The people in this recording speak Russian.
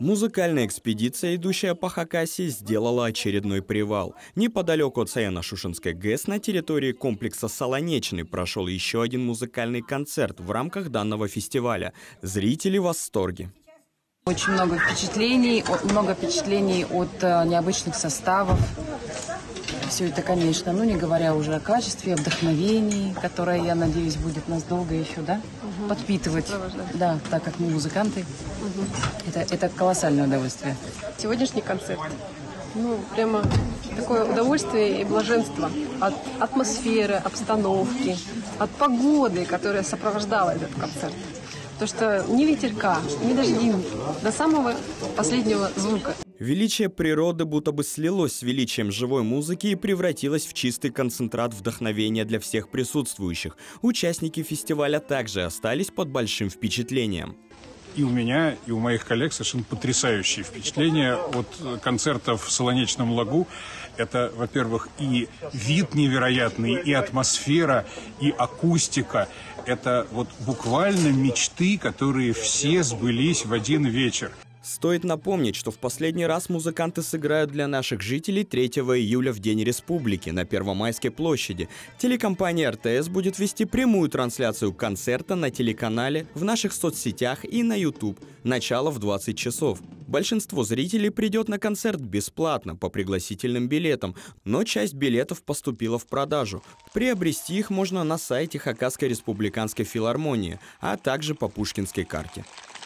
Музыкальная экспедиция, идущая по Хакасии, сделала очередной привал. Неподалеку от Саяно-Шушенской ГЭС на территории комплекса Солонечный прошел еще один музыкальный концерт в рамках данного фестиваля. Зрители в восторге. Очень много впечатлений от необычных составов. Все это, конечно, не говоря уже о качестве, о вдохновении, которое, я надеюсь, будет нас долго еще, подпитывать. Да, так как мы музыканты. Это колоссальное удовольствие. Сегодняшний концерт, прямо такое удовольствие и блаженство от атмосферы, обстановки, от погоды, которая сопровождала этот концерт. То, что ни ветерка, ни дождей, до самого последнего звука. Величие природы будто бы слилось с величием живой музыки и превратилось в чистый концентрат вдохновения для всех присутствующих. Участники фестиваля также остались под большим впечатлением. И у меня, и у моих коллег совершенно потрясающие впечатления от концертов в Солонечном лагу. Это, во-первых, и вид невероятный, и атмосфера, и акустика. Это буквально мечты, которые все сбылись в один вечер. Стоит напомнить, что в последний раз музыканты сыграют для наших жителей 3 июля в День Республики на Первомайской площади. Телекомпания РТС будет вести прямую трансляцию концерта на телеканале, в наших соцсетях и на YouTube. Начало в 20 часов. Большинство зрителей придет на концерт бесплатно по пригласительным билетам, но часть билетов поступила в продажу. Приобрести их можно на сайте Хакасской республиканской филармонии, а также по Пушкинской карте.